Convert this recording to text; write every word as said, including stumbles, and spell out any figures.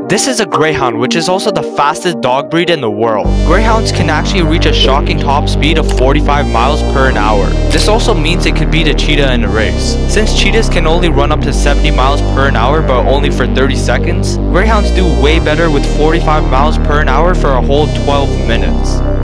This is a Greyhound, which is also the fastest dog breed in the world. Greyhounds can actually reach a shocking top speed of forty-five miles per hour. This also means it could beat a cheetah in a race. Since cheetahs can only run up to seventy miles per hour but only for thirty seconds, Greyhounds do way better with forty-five miles per hour for a whole twelve minutes.